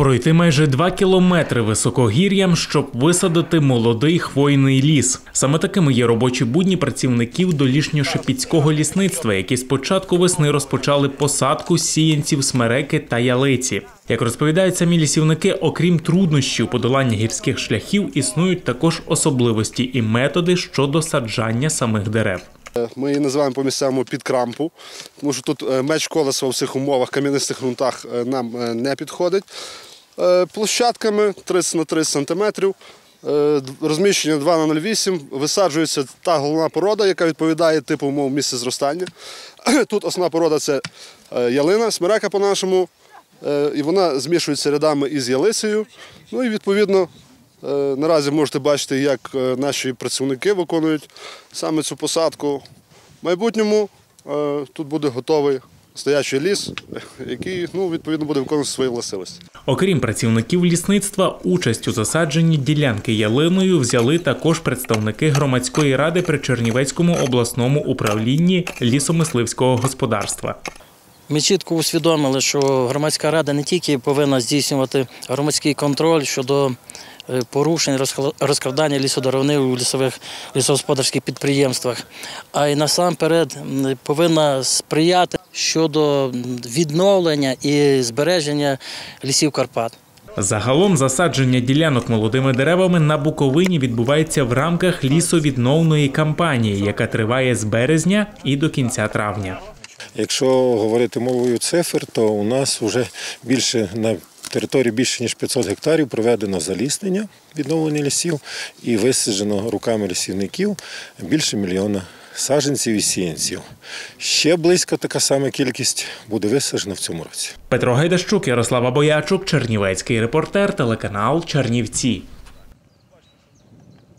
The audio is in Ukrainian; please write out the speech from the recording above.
Пройти майже 2 кілометри високогір'ям, щоб висадити молодий хвойний ліс. Саме такими є робочі будні працівників Долішньо-Шепіцького лісництва, які з початку весни розпочали посадку сіянців смереки та ялиці. Як розповідають самі лісівники, окрім труднощів подолання гірських шляхів, існують також особливості і методи щодо саджання самих дерев. Ми її називаємо по-місцевому підкрампу, тому що тут меч колеса у всіх умовах, кам'янистих ґрунтах нам не підходить. Площадками 30 на 30 см, розміщення 2 на 0,8, висаджується та головна порода, яка відповідає типу умов місця зростання. Тут основна порода – це ялина, смерека по-нашому, і вона змішується рядами із ялицею. Ну і відповідно наразі можете бачити, як наші працівники виконують саме цю посадку. В майбутньому тут буде готовий стоячий ліс, який відповідно буде виконувати свої властивості. Окрім працівників лісництва, участь у засадженні ділянки ялиною взяли також представники громадської ради при Чернівецькому обласному управлінні лісомисливського господарства. Ми чітко усвідомили, що громадська рада не тільки повинна здійснювати громадський контроль щодо порушень, розкрадання лісодеревини у лісогосподарських підприємствах, а й насамперед повинна сприяти щодо відновлення і збереження лісів Карпат. Загалом засадження ділянок молодими деревами на Буковині відбувається в рамках лісовідновної кампанії, яка триває з березня і до кінця травня. Якщо говорити мовою цифр, то у нас вже на території більше ніж 500 гектарів проведено заліснення, відновлення лісів і висаджено руками лісівників більше 1 мільйона саджанців і сіянців. Ще близько така сама кількість буде висаджена в цьому році. Петро Гайдащук, Ярослава Боячук, Чернівецький репортер, телеканал Чернівці.